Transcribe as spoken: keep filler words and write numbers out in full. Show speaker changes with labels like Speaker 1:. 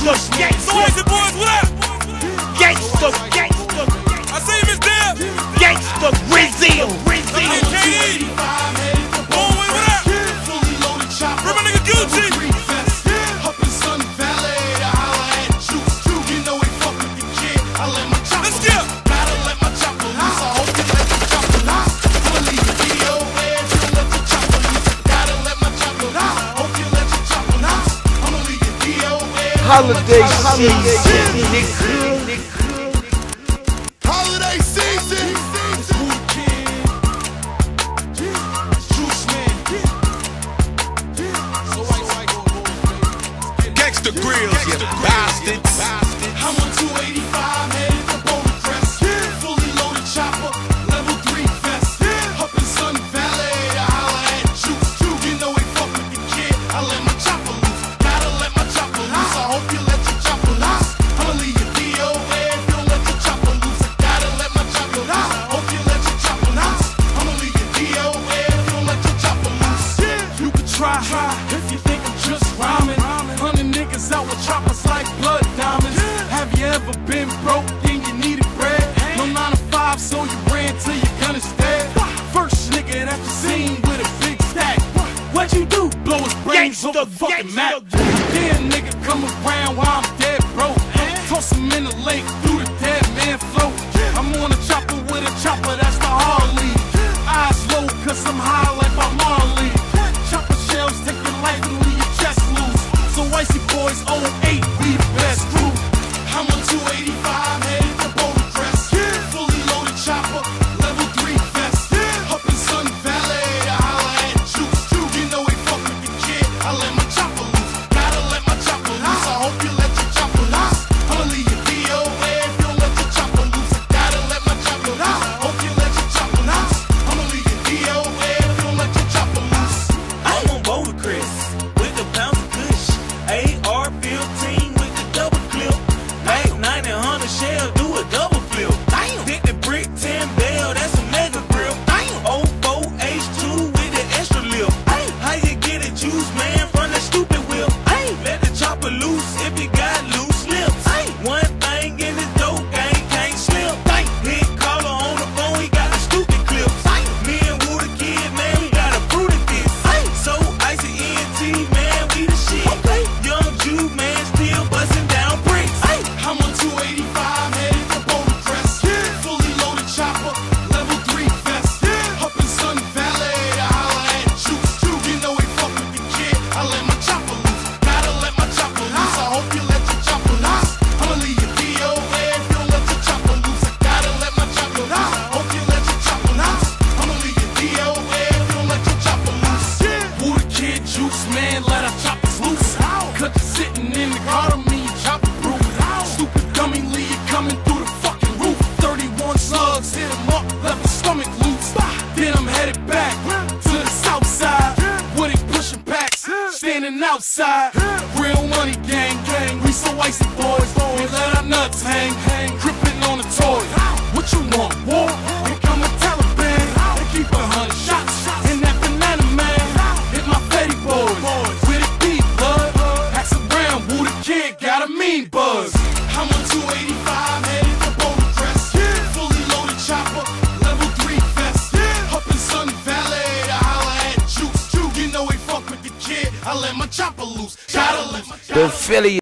Speaker 1: Gangsta, gangsta.
Speaker 2: Noisy boys, what up?
Speaker 1: Gangsta, gangsta.
Speaker 2: I see you, Miss Deb.
Speaker 1: Gangsta, Brazil.
Speaker 2: K D. Boy, what up? Where my nigga Gucci? Let's get.
Speaker 1: Holiday season.
Speaker 3: Holiday season.
Speaker 2: Gangsta grills, you bastards.
Speaker 3: I'm on two eighty-five, headed to Boulder Crest. Fully loaded chopper, level three vest. Up in Sun Valley, I holla at Juice. You know we fuck with the kid, I let my chopper loose. Gotta let my chopper loose, I hope you let your chopper loose. I'ma leave your D O A if you don't let your chopper loose. Gotta let my chopper loose, I hope you let your chopper loose. I'ma leave your D O A if you don't let your chopper loose. You can try if you think I'm just rhyming. Hundred niggas out with choppers like blood diamonds. Have you ever been broke and you needed bread? No nine to five, so you ran till your gun is dead. First nigga that you seen with a big stack. What'd you do? Blow his brains off the fucking map. Then nigga come around while I'm dead broke. Toss him in the lake through the dead man float. I'm on a chopper with a chopper, that's the Harley. Eyes low cause I'm high like my Marley. Chopper shells take your life and leave your chest loose. So Icy Boys oh eight, we the best crew. I'm on two eighty-five, headed to Boulder Crest. Fully loaded chopper, level three vest. Up in Sun Valley, I holla at Juice. You know we fuck with the kid, I let my chopper loose. Gotta let my chopper loose, I hope you let your chopper loose. I'ma leave your D O A if you don't let your chopper loose. Gotta let my chopper loose, I hope you let your chopper loose. I'ma leave your D O A if you don't let your chopper loose.
Speaker 4: I'm on Boulder Crest with the pounds of kush, A R fifteen with the double clip, Mac ninety Honda shell do a double flip. Damn, hit the brick ten bell, that's a mega grip. Damn, oh four H two with the extra lip. Hey, how you get it, juice man, from that stupid whip? Hey, let the chopper loose if you got loose lips. Hey, one thing in the dope gang can't slip. Hey, hit caller on the phone, he got the stupid clips. Hey, me and Woo the Kid, man, we got a fruity fist. Hey, so Icy N T, man, we the shit. Okay, young Jew man still busting down bricks. Hey,
Speaker 3: I'm on two eighty-five, headed to Boulder Crest. Fully loaded chopper, level three vest. Up in Sun Valley, I holla at Juice. You know we fuck with the kid, I let my chopper loose. Gotta let my chopper loose, I hope you let your chopper loose. I'ma leave your D O A if you don't let your chopper loose. Gotta let my chopper loose, I hope you let your chopper loose. I'ma leave your D O A if you don't let your chopper loose. Woo the Kid, Juice man, let our choppers loose. Cut you sitting in the car to me, chopper proof. Stupid dummy, leave you coming through the fucking roof. thirty-one slugs, hit him up, left his stomach loose. Then I'm headed back to the south side. Woody pushing packs, standing outside. Real money gang, gang, we so Icy Boys. We let our nuts hang, hang, gripping on the toy. What you want, war? Here come the Taliban. They keep a hundred shots in that banana man. Hit my petty boys with a deep blood. Axe around, Woo the Kid got a mean buzz. I'm on two eighty-five, headed to Boulder Crest. Fully loaded chopper, level three vest. Up in Sun Valley, I holla at Juice. You know we fuck with the kid, I let my chopper loose. Gotta let my
Speaker 1: The Philly